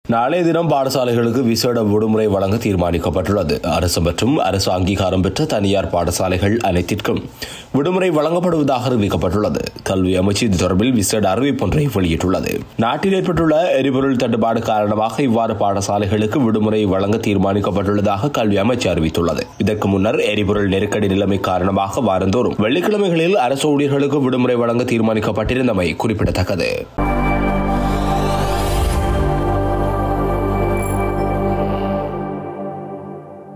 நாளைய தினம் பாடசாலைகளுக்கு விசேட விடுமுறை வழங்க தீர்மானிக்கப்பட்டுள்ளது. அரசு மற்றும் அரசு அங்கீகாரம் பெற்ற தனியார் பாடசாலைகள் அனைத்திற்கும் விடுமுறை வழங்கப்படுவதாக அறிவிக்கப்பட்டுள்ளது. கல்வி அமைச்சு இது தொடர்பில் விசேட அறிவிப்பொன்றை வெளியிட்டுள்ளது. நாட்டில் ஏற்பட்டுள்ள எரிபொருள் தட்டுப்பாடு காரணமாக இவ்வாறு பாடசாலைகளுக்கு விடுமுறை வழங்க தீர்மானிக்கப்பட்டுள்ளதாக கல்வி அமைச்சு அறிவித்துள்ளது. இதற்கு முன்னர் எரிபொருள் நெருக்கடி நிலைமை காரணமாக வாரந்தோறும் வெள்ளிக்கிழமைகளில் அரசு ஊழியர்களுக்கு விடுமுறை வழங்க தீர்மானிக்கப்பட்டிருந்தமை குறிப்பிடத்தக்கது.